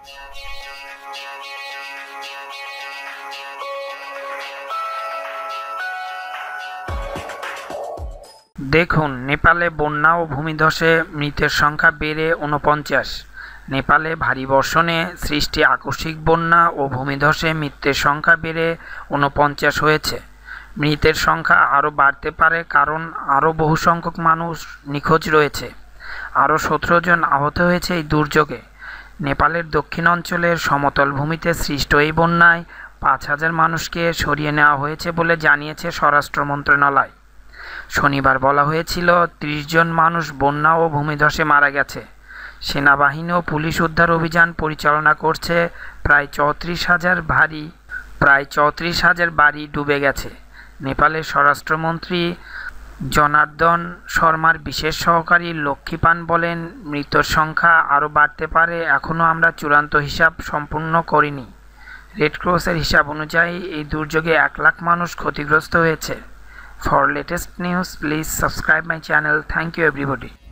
দেখুন, নেপালে বন্যা ও ভূমিধসে মৃতের সংখ্যা বেড়ে ৪৯। নেপালে ভারী বর্ষণে সৃষ্টি আকস্মিক বন্যা ও ভূমিধসে মৃতের সংখ্যা বেড়ে ৪৯ হয়েছে। মৃতের সংখ্যা আরও বাড়তে পারে কারণ আরও বহু সংখ্যক মানুষ নিখোঁজ রয়েছে। আরও ১৭ জন আহত হয়েছে এই দুর্যোগে। নেপালের দক্ষিণ অঞ্চলের সমতল ভূমিতে সৃষ্ট এই বন্যায় ৫,০০০ মানুষকে সরিয়ে নেওয়া হয়েছে বলে জানিয়েছে স্বরাষ্ট্র মন্ত্রণালয়। শনিবার বলা হয়েছিল ৩০ জন মানুষ বন্যা ও ভূমিধসে মারা গেছে। সেনাবাহিনী ও পুলিশ উদ্ধার অভিযান পরিচালনা করছে। প্রায় ৩৪,০০০ বাড়ি ডুবে গেছে। নেপালের স্বরাষ্ট্রমন্ত্রী জনার্দন শর্মার বিশেষ সহকারী লক্ষ্মীপান বলেন, মৃতের সংখ্যা আরও বাড়তে পারে, এখনও আমরা চূড়ান্ত হিসাব সম্পূর্ণ করিনি। রেড ক্রসের হিসাব অনুযায়ী এই দুর্যোগে ১ লাখ মানুষ ক্ষতিগ্রস্ত হয়েছে। For latest news, please subscribe my channel. Thank you everybody.